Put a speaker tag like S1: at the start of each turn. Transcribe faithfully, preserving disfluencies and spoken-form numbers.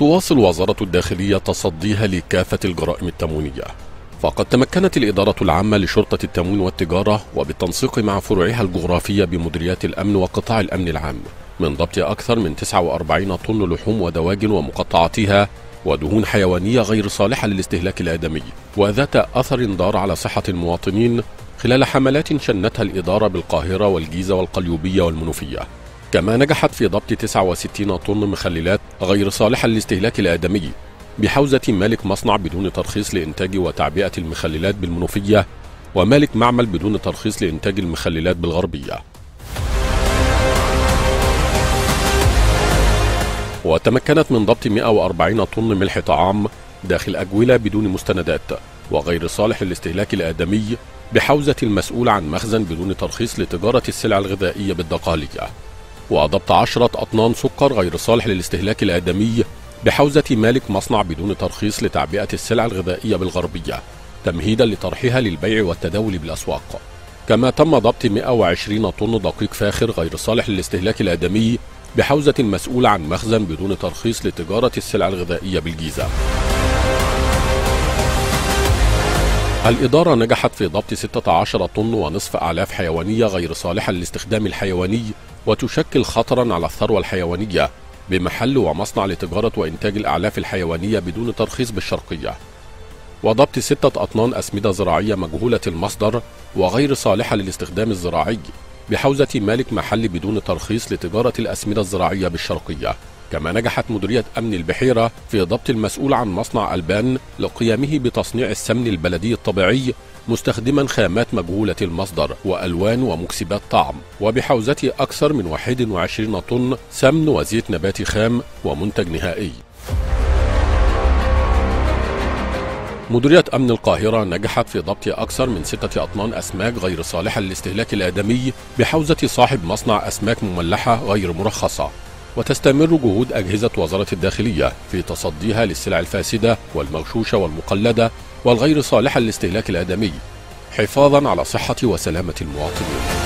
S1: تواصل وزارة الداخلية تصديها لكافة الجرائم التموينية، فقد تمكنت الإدارة العامة لشرطة التموين والتجارة وبالتنسيق مع فروعها الجغرافية بمديريات الأمن وقطاع الأمن العام من ضبط أكثر من تسعة وأربعين طن لحوم ودواجن ومقطعاتها ودهون حيوانية غير صالحة للاستهلاك الآدمي وذات أثر ضار على صحة المواطنين خلال حملات شنتها الإدارة بالقاهرة والجيزة والقليوبية والمنوفية. كما نجحت في ضبط تسعة وستين طن مخللات غير صالحة للاستهلاك الآدمي بحوزة مالك مصنع بدون ترخيص لإنتاج وتعبئة المخللات بالمنوفية ومالك معمل بدون ترخيص لإنتاج المخللات بالغربية. وتمكنت من ضبط مئة وأربعين طن ملح طعام داخل أجولة بدون مستندات وغير صالح للاستهلاك الآدمي بحوزة المسؤول عن مخزن بدون ترخيص لتجارة السلع الغذائية بالدقالية. وضبط عشرة أطنان سكر غير صالح للاستهلاك الآدمي بحوزة مالك مصنع بدون ترخيص لتعبئة السلع الغذائية بالغربية تمهيدا لطرحها للبيع والتداول بالأسواق. كما تم ضبط مئة وعشرين طن دقيق فاخر غير صالح للاستهلاك الآدمي بحوزة المسؤول عن مخزن بدون ترخيص لتجارة السلع الغذائية بالجيزة. الإدارة نجحت في ضبط ستة عشر طن ونصف أعلاف حيوانية غير صالحة للاستخدام الحيواني وتشكل خطرا على الثروة الحيوانية بمحل ومصنع لتجارة وإنتاج الأعلاف الحيوانية بدون ترخيص بالشرقية. وضبط ستة أطنان أسمدة زراعية مجهولة المصدر وغير صالحة للاستخدام الزراعي بحوزة مالك محل بدون ترخيص لتجارة الأسمدة الزراعية بالشرقية. كما نجحت مديرية أمن البحيرة في ضبط المسؤول عن مصنع ألبان لقيامه بتصنيع السمن البلدي الطبيعي مستخدما خامات مجهولة المصدر وألوان ومكسبات طعم وبحوزة أكثر من واحد وعشرين طن سمن وزيت نباتي خام ومنتج نهائي. مديرية أمن القاهرة نجحت في ضبط أكثر من ستة أطنان أسماك غير صالحة للاستهلاك الآدمي بحوزة صاحب مصنع أسماك مملحة غير مرخصة. وتستمر جهود أجهزة وزارة الداخلية في تصديها للسلع الفاسدة والمغشوشة والمقلدة والغير صالحة للاستهلاك الآدمي حفاظا على صحة وسلامة المواطنين.